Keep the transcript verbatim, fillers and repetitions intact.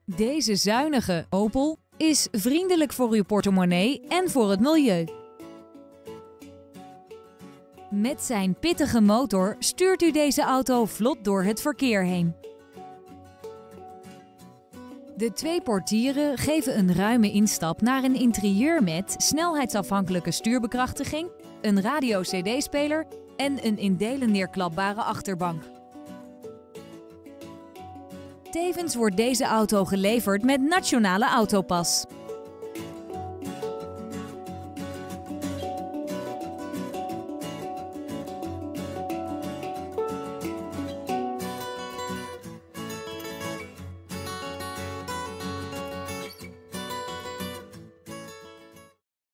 Deze zuinige Opel is vriendelijk voor uw portemonnee en voor het milieu. Met zijn pittige motor stuurt u deze auto vlot door het verkeer heen. De twee portieren geven een ruime instap naar een interieur met snelheidsafhankelijke stuurbekrachtiging, een radio-C D-speler en een in delen neerklapbare achterbank. Tevens wordt deze auto geleverd met Nationale Autopas.